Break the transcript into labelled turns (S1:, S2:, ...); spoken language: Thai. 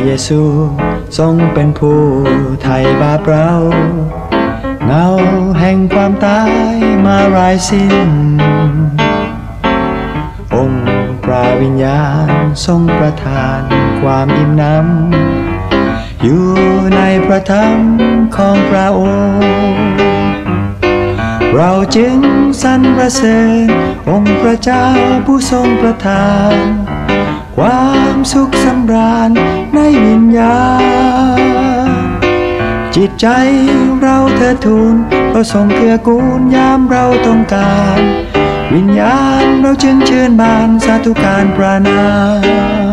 S1: เยซูทรงเป็นผู้ไถ่บาปเราเงาแห่งความตายมาร้ายสิ้นองค์พระวิญญาณทรงประทานความอิ่มน้ำอยู่ในพระธรรมของพระองค์เราจึงสรรเสริญองค์พระเจ้าผู้ทรงประทานความสุขสำราญในวิญญาณจิตใจเราเถิดทูลเราทรงเกื้อกูลยามเราต้องการวิญญาณเราจึงชื่นบานสาธุการประนาม